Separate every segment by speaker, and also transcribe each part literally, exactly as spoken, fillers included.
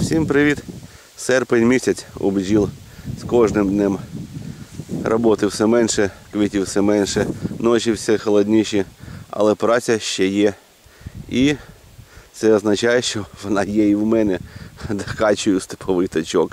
Speaker 1: Всім привіт! Серпень місяць у бджіл. З кожним днем роботи все менше, квітів все менше, ночі все холодніші, але праця ще є. І це означає, що вона є і в мене. Докачую степовий тачок.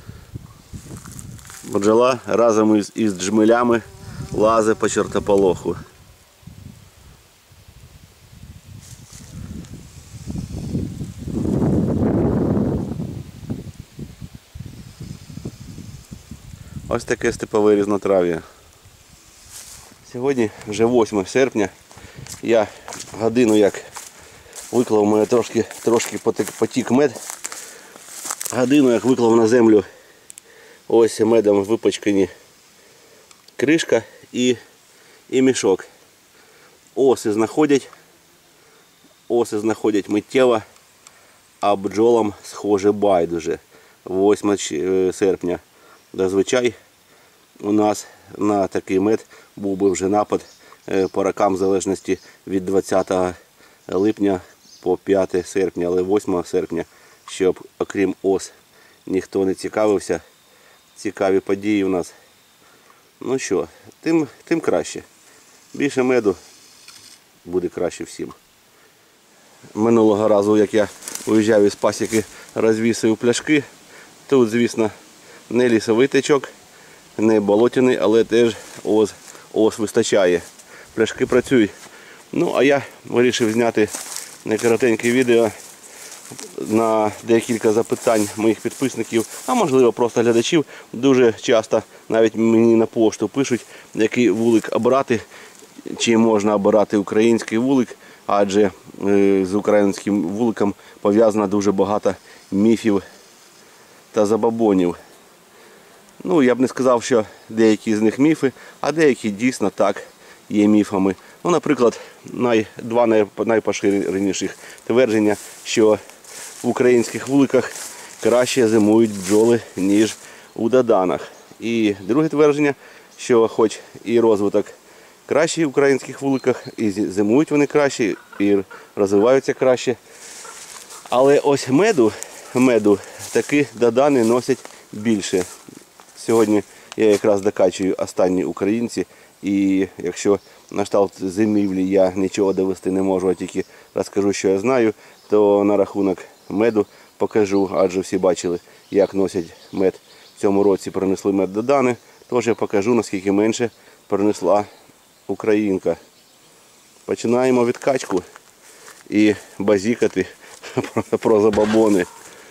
Speaker 1: Бджола разом із, із джмелями лазить по чортополоху. Ось таке степове різнотрав'я. Сьогодні вже восьме серпня. Я годину як виклав, у мене трошки, трошки потік мед. Годину як виклав на землю, ось медом випачкані кришка і, і мішок. Оси знаходять, оси знаходять миттєво, а бджолам схоже байдуже. восьме серпня. Зазвичай у нас на такий мед був би вже напад по рокам в залежності від двадцятого липня по п'яте серпня, але восьмого серпня, щоб окрім ос ніхто не цікавився, цікаві події у нас. Ну що, тим, тим краще. Більше меду буде краще всім. Минулого разу, як я уїжджав із пасіки, розвісив пляшки. Тут, звісно, не лісовий течок, не болотяний, але теж ос, ос вистачає. Пляшки працюють. Ну, а я вирішив зняти коротеньке відео на декілька запитань моїх підписників, а можливо просто глядачів. Дуже часто навіть мені на пошту пишуть, який вулик обрати, чи можна обирати український вулик, адже з українським вуликом пов'язано дуже багато міфів та забобонів. Ну, я б не сказав, що деякі з них міфи, а деякі дійсно так є міфами. Ну, наприклад, най, два най, найпоширеніших твердження, що в українських вуликах краще зимують бджоли, ніж у доданах. І друге твердження, що хоч і розвиток кращий в українських вуликах, і зимують вони краще, і розвиваються краще. Але ось меду, меду таки додани носять більше. Сьогодні я якраз докачую останні українці, і якщо на кшталт зимівлі я нічого довести не можу, а тільки розкажу, що я знаю, то на рахунок меду покажу, адже всі бачили, як носять мед. В цьому році принесли мед додани, тож я покажу, наскільки менше принесла українка. Починаємо відкачку і базікати про забобони.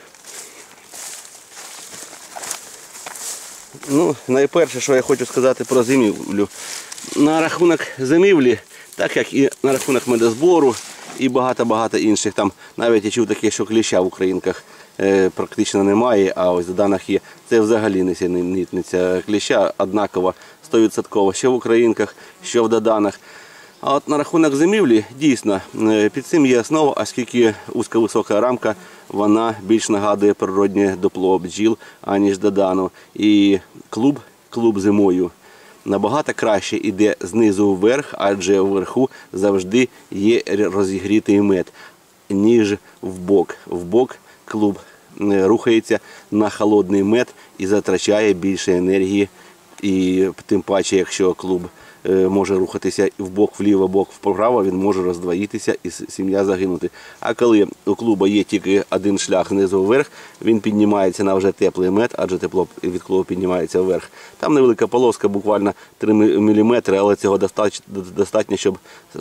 Speaker 1: Ну, найперше, що я хочу сказати про зимівлю. На рахунок зимівлі, так як і на рахунок медозбору, і багато-багато інших. Там навіть я чув таке, що кліща в українках е, практично немає, а ось в доданах є. Це взагалі нісенітниця. Кліща однаково, сто відсотків, що в українках, що в доданах. А от на рахунок зимівлі, дійсно, під цим є основа, оскільки вузька-висока рамка, вона більш нагадує природнє дупло бджіл, аніж додану. І клуб, клуб зимою набагато краще йде знизу вверх, адже вверху завжди є розігрітий мед, ніж вбок. Вбок клуб рухається на холодний мед і затрачає більше енергії. І тим паче, якщо клуб може рухатися вбок, вліво, бок, вправо, він може роздвоїтися і сім'я загинути. А коли у клуба є тільки один шлях знизу вверх, він піднімається на вже теплий мед, адже тепло від клубу піднімається вверх. Там невелика полоска, буквально три міліметри, але цього достатньо, щоб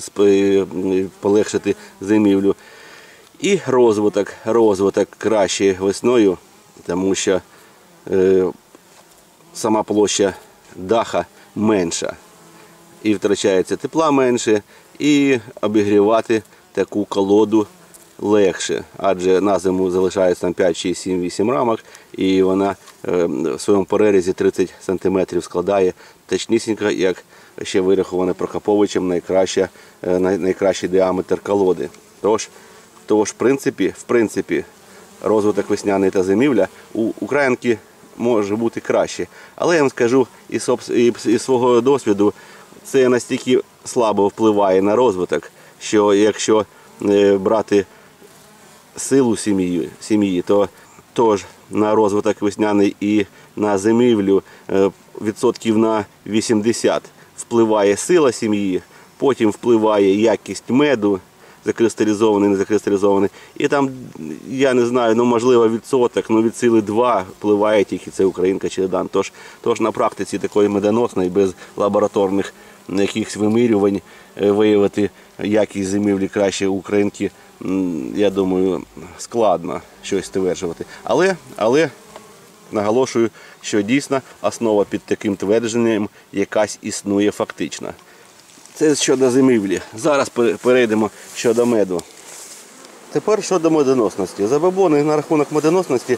Speaker 1: полегшити зимівлю. І розвиток, розвиток краще весною, тому що е, сама площа даха менша. І втрачається тепла менше, і обігрівати таку колоду легше. Адже на зиму залишається там п'ять, шість, сім, вісім рамок, і вона в своєму перерізі тридцять сантиметрів складає точнісінько, як ще вираховане Прокоповичем, найкраща, найкращий діаметр колоди. Тож, тож в принципі, в принципі, розвиток весняний та зимівля у українки може бути краще. Але я вам скажу із, із свого досвіду, це настільки слабо впливає на розвиток, що якщо брати силу сім'ї, сім'ї, то теж на розвиток весняний і на зимівлю відсотків на вісімдесят впливає сила сім'ї, потім впливає якість меду, закристалізований, не закристалізований. І там, я не знаю, ну можливо відсоток, ну від сили два впливає тільки це українка чи дан. Тож, тож на практиці такої медоносної, без лабораторних якихось вимірювань виявити якість зимівлі краще українки, я думаю, складно щось стверджувати. Але, але наголошую, що дійсно основа під таким твердженням якась існує фактично. Це щодо зимівлі. Зараз перейдемо щодо меду. Тепер щодо медоносності. Забобони на рахунок медоносності,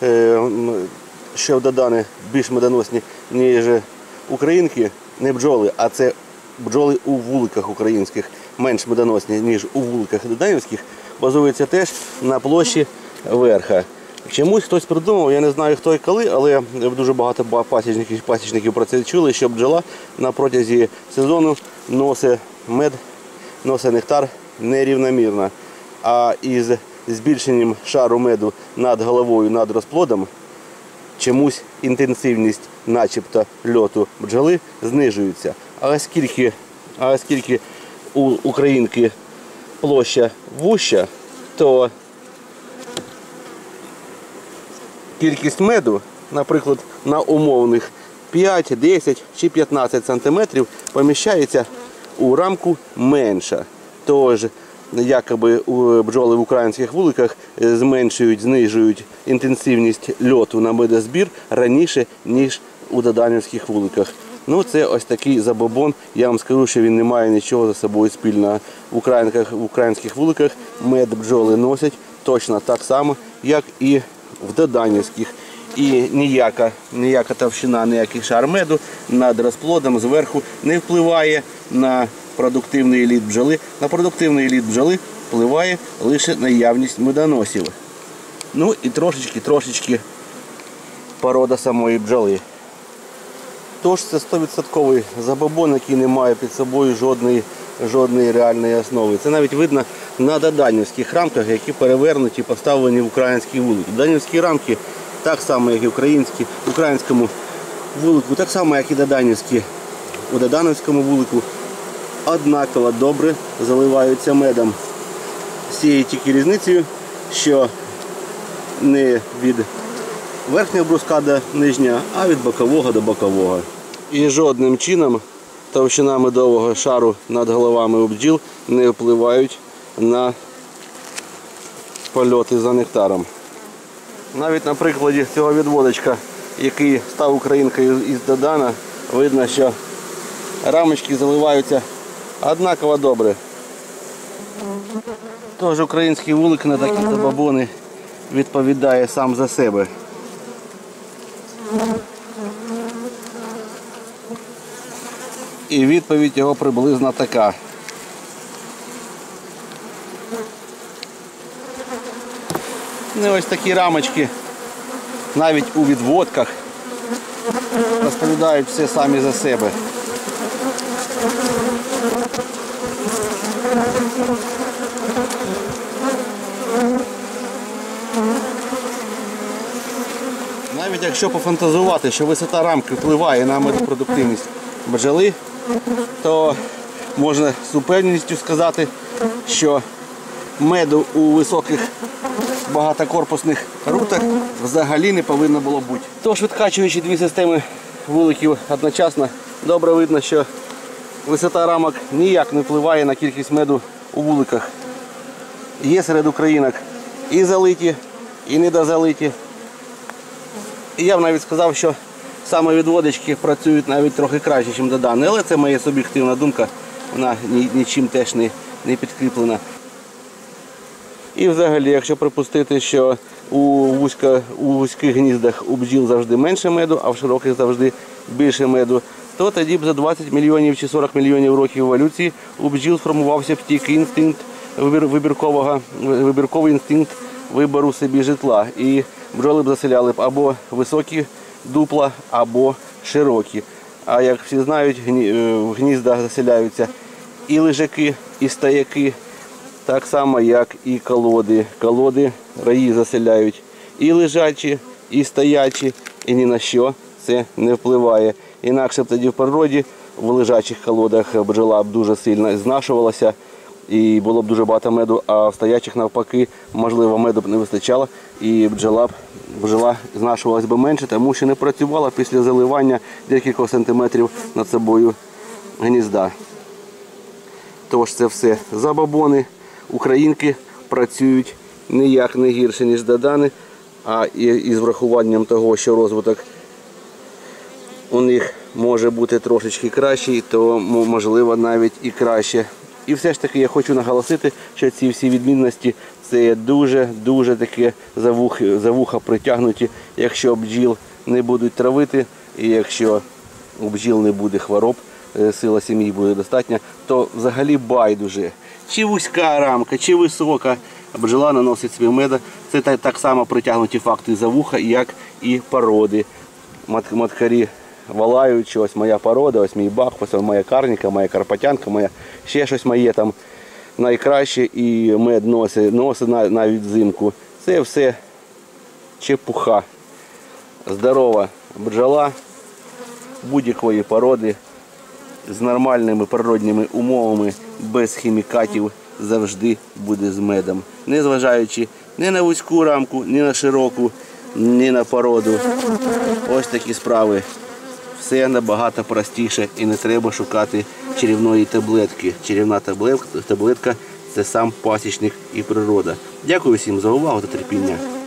Speaker 1: що додані більш медоносні, ніж українки, не бджоли, а це бджоли у вуликах українських, менш медоносні, ніж у вуликах доданівських, базуються теж на площі верха. Чомусь хтось придумав, я не знаю хто і коли, але дуже багато пасічників, пасічників про це чули, що бджола на протязі сезону носить мед, носить нектар нерівномірно. А із збільшенням шару меду над головою, над розплодом, чомусь інтенсивність начебто льоту бджоли знижується. А оскільки, а оскільки у українки площа вуща, то кількість меду, наприклад, на умовних п'ять, десять чи п'ятнадцять сантиметрів поміщається у рамку менша. Тож, якоби бджоли в українських вуликах зменшують, знижують інтенсивність льоту на медозбір раніше, ніж у доданівських вуликах. Ну, це ось такий забобон. Я вам скажу, що він не має нічого за собою спільного. В українських, в українських вуликах мед бджоли носять точно так само, як і в доданівських. І ніяка, ніяка товщина, ніякий шар меду над розплодом зверху не впливає на продуктивний еліт бджоли. На продуктивний еліт бджоли впливає лише наявність медоносів. Ну і трошечки-трошечки порода самої бджоли. Тож це сто відсотків забобон, який не має під собою жодної, жодної реальної основи. Це навіть видно на доданівських рамках, які перевернуті, поставлені в українські вулики. Доданівські рамки так само, як і українські, в українському вулику, так само, як і доданівські. У доданівському вулику однаково добре заливаються медом. З цією тільки різницею, що не від верхнього бруска до нижнього, а від бокового до бокового. І жодним чином товщина медового шару над головами у бджіл не впливають на польоти за нектаром. Навіть на прикладі цього відводочка, який став українкою із Додана, видно, що рамочки заливаються однаково добре. Тож український вулик на такі забобони відповідає сам за себе. І відповідь його приблизно така. Ну, ось такі рамочки навіть у відводках розповідають все самі за себе. Навіть якщо пофантазувати, що висота рамки впливає на медопродуктивність бджоли, то можна з упевненістю сказати, що меду у високих багатокорпусних рутах взагалі не повинно було бути. Тож, відкачуючи дві системи вуликів одночасно, добре видно, що висота рамок ніяк не впливає на кількість меду у вуликах. Є серед українок і залиті, і недозалиті. І я б навіть сказав, що саме відводочки працюють навіть трохи краще, ніж додані. Але це моя суб'єктивна думка, вона нічим теж не, не підкріплена. І взагалі, якщо припустити, що у, вузько, у вузьких гніздах у бджіл завжди менше меду, а в широких завжди більше меду, то тоді б за двадцять мільйонів чи сорок мільйонів років еволюції у бджіл сформувався б тільки інстинкт вибіркового, вибірковий інстинкт вибору собі житла. І бджоли б заселяли б або високі дупла, або широкі. А як всі знають, в гнізда заселяються і лежаки, і стояки, так само, як і колоди. Колоди раї заселяють і лежачі, і стоячі, і ні на що це не впливає. Інакше б тоді в природі в лежачих колодах бджола б дуже сильно знашувалася і було б дуже багато меду, а в стоячих навпаки, можливо, меду б не вистачало і бджола б бджола знашувалась би менше, тому що не працювала після заливання декількох сантиметрів над собою гнізда. Тож це все забобони. Українки працюють ніяк не гірше, ніж додани, а із врахуванням того, що розвиток у них може бути трошечки кращий, то можливо навіть і краще. І все ж таки я хочу наголосити, що ці всі відмінності це дуже-дуже таке за вуха, за вуха притягнуті. Якщо бджіл не будуть травити і якщо у бджіл не буде хвороб, сила сім'ї буде достатня, то взагалі байдуже. Чи вузька рамка, чи висока, бджола наносить свій мед. Це так, так само притягнуті факти за вуха, як і породи. Маткарі валають, що ось моя порода, ось мій бах, ось моя карніка, моя карпатянка, моя ще щось моє там найкраще і мед носить, носить навіть взимку. Це все чепуха. Здорова бджола будь-якої породи з нормальними природніми умовами, без хімікатів, завжди буде з медом. Незважаючи ні на вузьку рамку, ні на широку, ні на породу. Ось такі справи. Все набагато простіше і не треба шукати чарівної таблетки. Чарівна таблетка – це сам пасічник і природа. Дякую всім за увагу та терпіння.